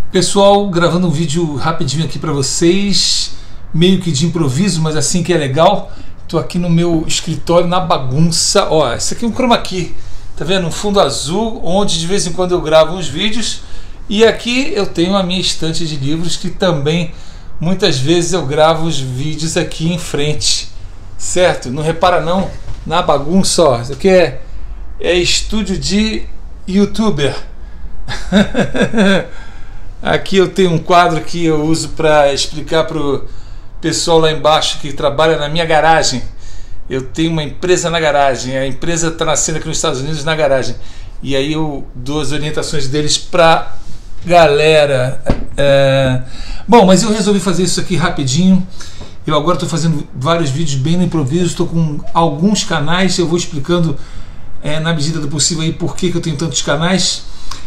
Pessoal, gravando um vídeo rapidinho aqui para vocês, meio que de improviso, mas assim que é legal. Estou aqui no meu escritório na bagunça. Ó, esse aqui é um chroma key, tá vendo? Um fundo azul, onde de vez em quando eu gravo uns vídeos. E aqui eu tenho a minha estante de livros, que também muitas vezes eu gravo os vídeos aqui em frente, certo? Não repara não na bagunça, ó. Isso aqui é estúdio de youtuber. Aqui eu tenho um quadro que eu uso para explicar para o pessoal lá embaixo que trabalha na minha garagem. Eu tenho uma empresa na garagem, a empresa está nascendo aqui nos Estados Unidos na garagem. E aí eu dou as orientações deles para galera. Bom, mas eu resolvi fazer isso aqui rapidinho. Eu agora estou fazendo vários vídeos bem no improviso, estou com alguns canais, eu vou explicando na medida do possível aí por que eu tenho tantos canais.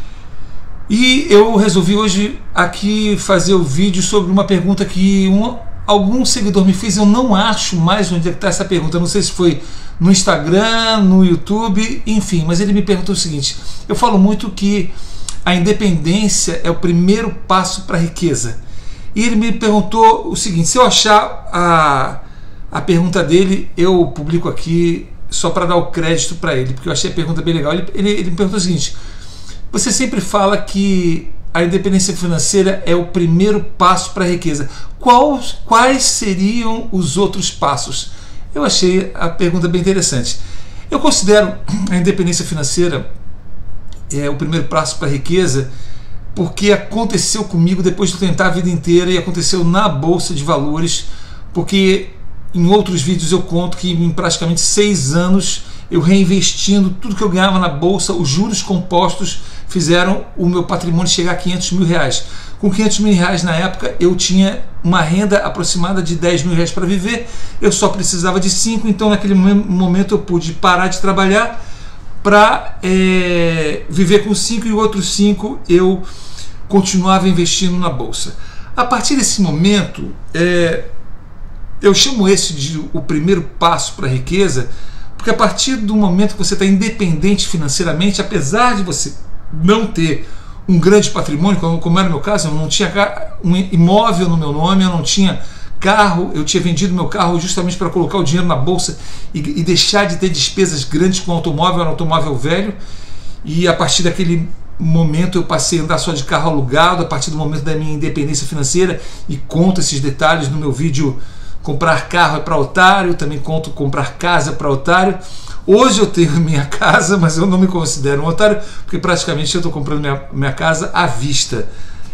E eu resolvi hoje aqui fazer o vídeo sobre uma pergunta que algum seguidor me fez. Eu não acho mais onde é que está essa pergunta, não sei se foi no Instagram, no YouTube, enfim, mas ele me perguntou o seguinte: eu falo muito que a independência é o primeiro passo para a riqueza. E ele me perguntou o seguinte: se eu achar a pergunta dele, eu publico aqui só para dar o crédito para ele, porque eu achei a pergunta bem legal. Ele me perguntou o seguinte: você sempre fala que a independência financeira é o primeiro passo para a riqueza. Quais seriam os outros passos? Eu achei a pergunta bem interessante. Eu considero a independência financeira o primeiro passo para a riqueza porque aconteceu comigo depois de tentar a vida inteira e aconteceu na Bolsa de Valores, porque em outros vídeos eu conto que em praticamente 6 anos eu reinvestindo tudo que eu ganhava na Bolsa, os juros compostos fizeram o meu patrimônio chegar a 500 mil reais. Com 500 mil reais na época eu tinha uma renda aproximada de 10 mil reais para viver, eu só precisava de 5, então naquele momento eu pude parar de trabalhar para viver com 5 e outros 5 eu continuava investindo na Bolsa. A partir desse momento, eu chamo esse de o primeiro passo para a riqueza, porque a partir do momento que você está independente financeiramente, apesar de você não ter um grande patrimônio, como era o meu caso, eu não tinha um imóvel no meu nome, eu não tinha carro, eu tinha vendido meu carro justamente para colocar o dinheiro na bolsa e deixar de ter despesas grandes com automóvel, era um automóvel velho, e a partir daquele momento eu passei a andar só de carro alugado, a partir do momento da minha independência financeira, e conto esses detalhes no meu vídeo Comprar Carro é para Otário, também conto Comprar Casa para Otário. Hoje eu tenho minha casa, mas eu não me considero um otário, porque praticamente eu estou comprando minha casa à vista.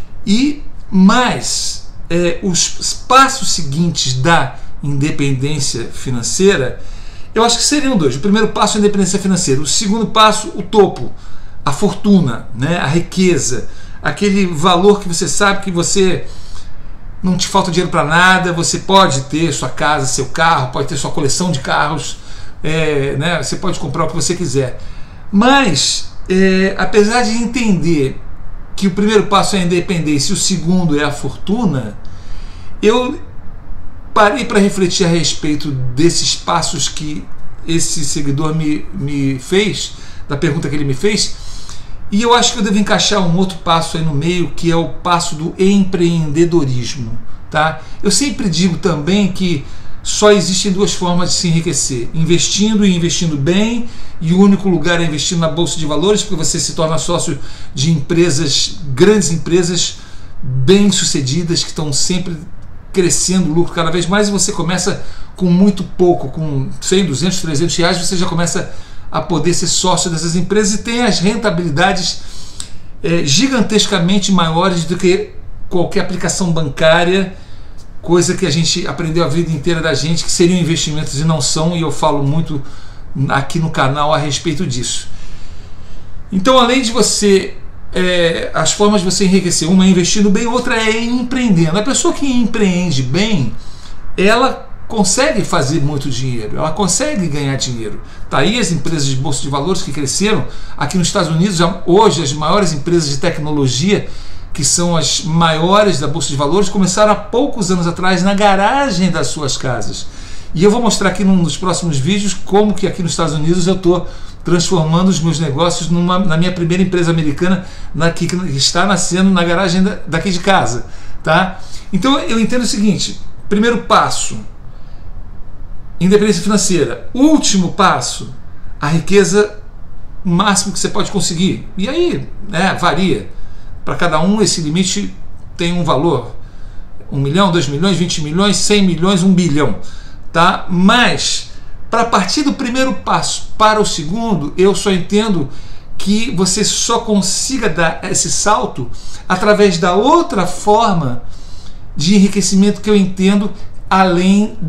Mas os passos seguintes da independência financeira, eu acho que seriam 2. O primeiro passo é a independência financeira. O segundo passo, o topo, a fortuna, né? A riqueza, aquele valor que você sabe que você não te falta dinheiro para nada, você pode ter sua casa, seu carro, pode ter sua coleção de carros, né? Você pode comprar o que você quiser. Mas, apesar de entender que o primeiro passo é a independência e o segundo é a fortuna, eu parei para refletir a respeito desses passos que esse seguidor me fez, da pergunta que ele me fez, e eu acho que eu devo encaixar um outro passo aí no meio, que é o passo do empreendedorismo, tá? Eu sempre digo também que só existem 2 formas de se enriquecer: investindo e investindo bem, e o único lugar é investindo na Bolsa de Valores, porque você se torna sócio de empresas, grandes empresas, bem sucedidas, que estão sempre crescendo o lucro cada vez mais, e você começa com muito pouco, com 100, 200, 300 reais, você já começa a poder ser sócio dessas empresas e tem as rentabilidades gigantescamente maiores do que qualquer aplicação bancária, coisa que a gente aprendeu a vida inteira da gente que seriam investimentos e não são, e eu falo muito aqui no canal a respeito disso. Então, além de você as formas de você enriquecer, uma é investindo bem, outra é empreendendo. A pessoa que empreende bem, ela consegue fazer muito dinheiro, ela consegue ganhar dinheiro. Tá aí as empresas de Bolsa de Valores que cresceram aqui nos Estados Unidos. Hoje as maiores empresas de tecnologia, que são as maiores da Bolsa de Valores, começaram há poucos anos atrás na garagem das suas casas. E eu vou mostrar aqui num dos próximos vídeos como que aqui nos Estados Unidos eu estou transformando os meus negócios na minha primeira empresa americana, que está nascendo na garagem daqui de casa. Tá? Então eu entendo o seguinte: primeiro passo, independência financeira. Último passo, a riqueza máximo que você pode conseguir. E aí, né, varia. Para cada um esse limite tem um valor. 1 milhão, 2 milhões, 20 milhões, 100 milhões, 1 bilhão. Tá? Mas, para partir do primeiro passo para o segundo, eu só entendo que você só consiga dar esse salto através da outra forma de enriquecimento que eu entendo, além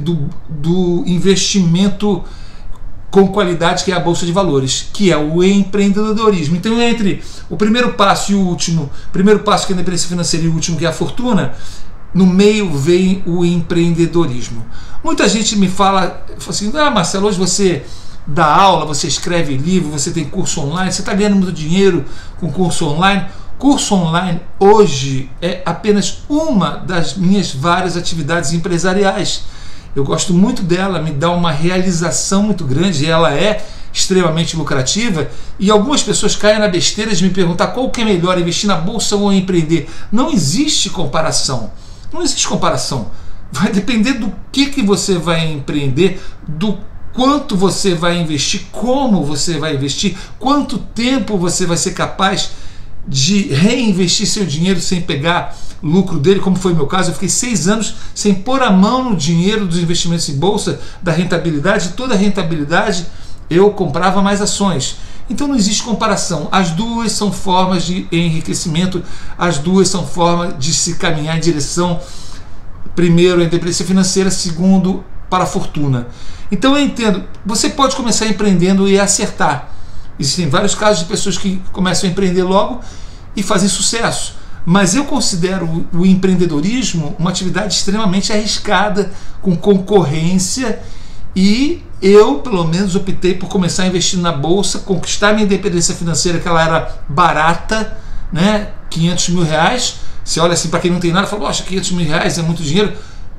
do investimento com qualidade, que é a Bolsa de Valores, que é o empreendedorismo. Então, entre o primeiro passo e o último, primeiro passo que é a independência financeira e o último que é a fortuna, no meio vem o empreendedorismo. Muita gente me fala assim: ah, Marcelo, hoje você dá aula, você escreve livro, você tem curso online, você está ganhando muito dinheiro com curso online. Curso online hoje é apenas uma das minhas várias atividades empresariais. Eu gosto muito dela, me dá uma realização muito grande, ela é extremamente lucrativa, e algumas pessoas caem na besteira de me perguntar qual que é melhor, investir na bolsa ou empreender. Não existe comparação. Não existe comparação. Vai depender do que você vai empreender, do quanto você vai investir, como você vai investir, quanto tempo você vai ser capaz de reinvestir seu dinheiro sem pegar lucro dele, como foi o meu caso. Eu fiquei 6 anos sem pôr a mão no dinheiro dos investimentos em bolsa, da rentabilidade. Toda a rentabilidade eu comprava mais ações. Então não existe comparação. As duas são formas de enriquecimento, as duas são formas de se caminhar em direção, primeiro, à independência financeira, segundo, para a fortuna. Então eu entendo, você pode começar empreendendo e acertar. Existem vários casos de pessoas que começam a empreender logo e fazem sucesso. Mas eu considero o empreendedorismo uma atividade extremamente arriscada, com concorrência, e eu, pelo menos, optei por começar a investir na bolsa, conquistar minha independência financeira, que ela era barata, né? 500 mil reais. Você olha assim, para quem não tem nada, fala: poxa, 500 mil reais é muito dinheiro.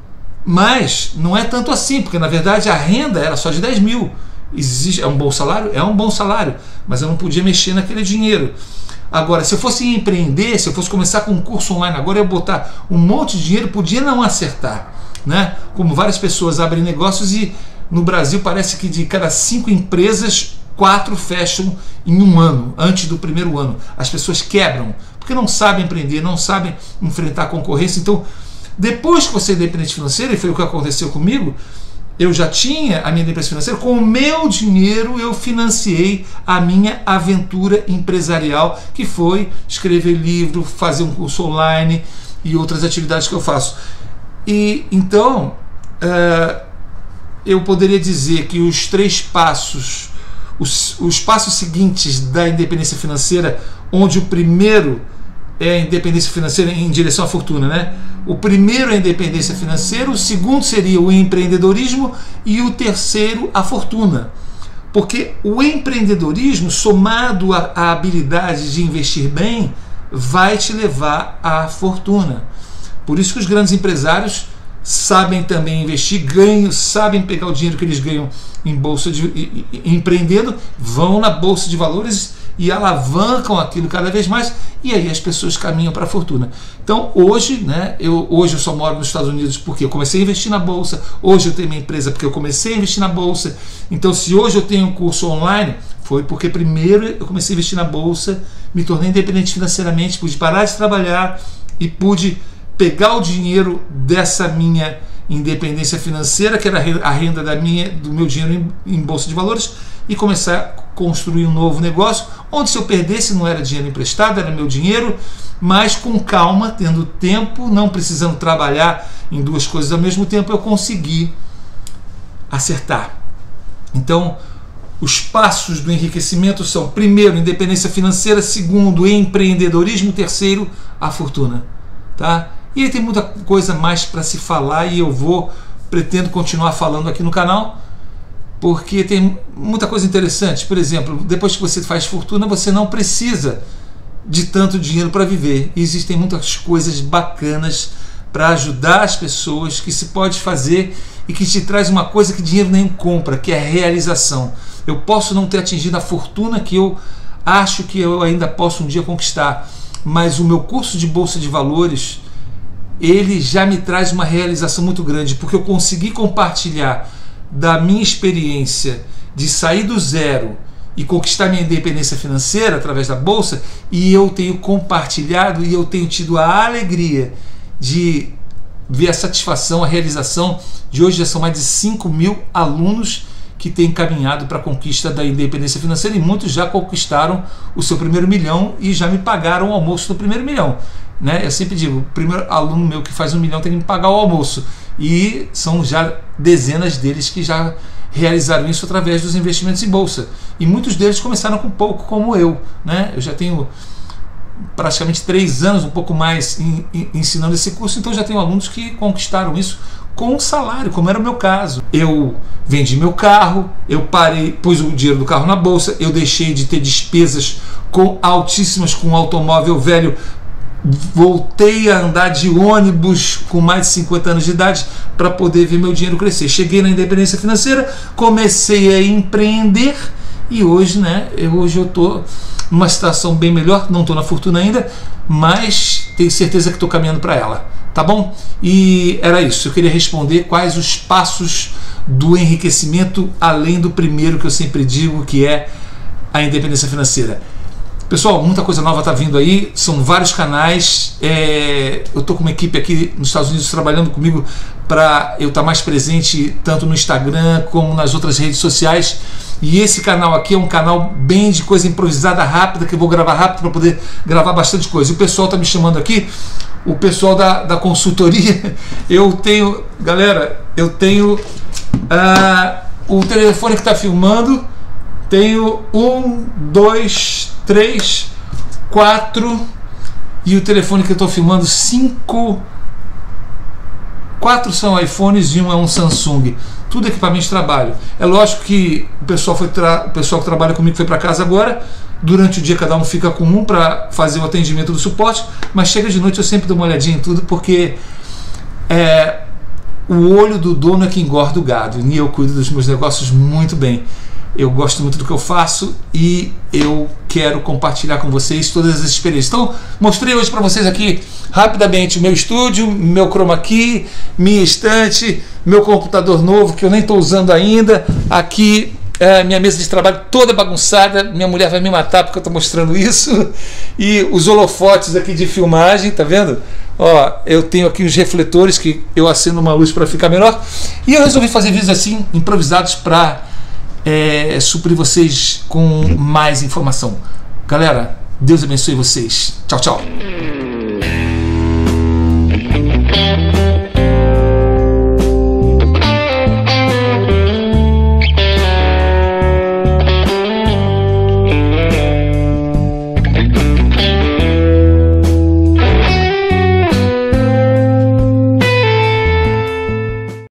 Mas não é tanto assim, porque na verdade a renda era só de 10 mil. É um bom salário? É um bom salário, mas eu não podia mexer naquele dinheiro. Agora, se eu fosse empreender, se eu fosse começar com um curso online agora, eu botar um monte de dinheiro, podia não acertar, né? Como várias pessoas abrem negócios e no Brasil parece que de cada 5 empresas, 4 fecham em um ano, antes do primeiro ano. As pessoas quebram, porque não sabem empreender, não sabem enfrentar a concorrência. Então, depois que você é independente financeiro, e foi o que aconteceu comigo, eu já tinha a minha independência financeira, com o meu dinheiro eu financiei a minha aventura empresarial, que foi escrever livro, fazer um curso online e outras atividades que eu faço. E então eu poderia dizer que os 3 passos, os passos seguintes da independência financeira, onde o primeiro é a independência financeira em direção à fortuna, né? O primeiro é a independência financeira, o segundo seria o empreendedorismo e o terceiro a fortuna. Porque o empreendedorismo, somado à habilidade de investir bem, vai te levar à fortuna. Por isso que os grandes empresários sabem também investir, sabem pegar o dinheiro que eles ganham em bolsa empreendendo, vão na bolsa de valores e alavancam aquilo cada vez mais, e aí as pessoas caminham para a fortuna. Então hoje, né, hoje eu só moro nos Estados Unidos porque eu comecei a investir na bolsa. Hoje eu tenho minha empresa porque eu comecei a investir na bolsa. Então, se hoje eu tenho um curso online, foi porque primeiro eu comecei a investir na bolsa, me tornei independente financeiramente, pude parar de trabalhar e pude pegar o dinheiro dessa minha independência financeira, que era a renda do meu dinheiro em bolsa de valores, e começar a construir um novo negócio, onde se eu perdesse não era dinheiro emprestado, era meu dinheiro, mas com calma, tendo tempo, não precisando trabalhar em 2 coisas ao mesmo tempo, eu consegui acertar. Então, os passos do enriquecimento são: primeiro, independência financeira; segundo, empreendedorismo; terceiro, a fortuna. Tá? E aí tem muita coisa mais para se falar, e eu pretendo continuar falando aqui no canal, porque tem muita coisa interessante. Por exemplo, depois que você faz fortuna, você não precisa de tanto dinheiro para viver. E existem muitas coisas bacanas para ajudar as pessoas que se pode fazer e que te traz uma coisa que dinheiro nem compra, que é a realização. Eu posso não ter atingido a fortuna que eu acho que eu ainda posso um dia conquistar, mas o meu curso de Bolsa de Valores, ele já me traz uma realização muito grande, porque eu consegui compartilhar da minha experiência de sair do zero e conquistar minha independência financeira através da Bolsa, e eu tenho compartilhado e eu tenho tido a alegria de ver a satisfação, a realização de hoje já são mais de 5.000 alunos que têm caminhado para a conquista da independência financeira, e muitos já conquistaram o seu primeiro milhão e já me pagaram o almoço do primeiro milhão, né? Eu sempre digo, o primeiro aluno meu que faz 1 milhão tem que me pagar o almoço, e são já dezenas deles que já realizaram isso através dos investimentos em bolsa, e muitos deles começaram com pouco, como eu, né? Eu já tenho praticamente 3 anos, um pouco mais, ensinando esse curso, então já tenho alunos que conquistaram isso com salário, como era o meu caso. Eu vendi meu carro, eu parei, pus o dinheiro do carro na bolsa, eu deixei de ter despesas altíssimas com um automóvel velho, voltei a andar de ônibus com mais de 50 anos de idade para poder ver meu dinheiro crescer. Cheguei na independência financeira, comecei a empreender, e hoje, né, hoje eu estou numa situação bem melhor, não estou na fortuna ainda, mas tenho certeza que estou caminhando para ela, tá bom? E era isso, eu queria responder quais os passos do enriquecimento, além do primeiro que eu sempre digo, que é a independência financeira. Pessoal, muita coisa nova está vindo aí, são vários canais, eu estou com uma equipe aqui nos Estados Unidos trabalhando comigo para eu estar mais presente tanto no Instagram como nas outras redes sociais, e esse canal aqui é um canal bem de coisa improvisada, rápida, que eu vou gravar rápido para poder gravar bastante coisa. E o pessoal está me chamando aqui, o pessoal da consultoria, eu tenho, galera, eu tenho o telefone que está filmando, tenho 1, 2, 3, 4, e o telefone que eu estou filmando, 5, 4 são iPhones e um é um Samsung, tudo equipamento de trabalho. É lógico que o pessoal que trabalha comigo foi para casa agora, durante o dia cada um fica com um para fazer o atendimento do suporte, mas chega de noite eu sempre dou uma olhadinha em tudo, porque o olho do dono é que engorda o gado, e eu cuido dos meus negócios muito bem. Eu gosto muito do que eu faço e eu quero compartilhar com vocês todas as experiências. Então, mostrei hoje para vocês aqui rapidamente o meu estúdio, meu chroma key, minha estante, meu computador novo que eu nem estou usando ainda. Aqui minha mesa de trabalho toda bagunçada, minha mulher vai me matar porque eu estou mostrando isso. E os holofotes aqui de filmagem, tá vendo? Ó, eu tenho aqui os refletores que eu acendo uma luz para ficar melhor. E eu resolvi fazer vídeos assim, improvisados, para suprir vocês com mais informação. Galera, Deus abençoe vocês. Tchau, tchau.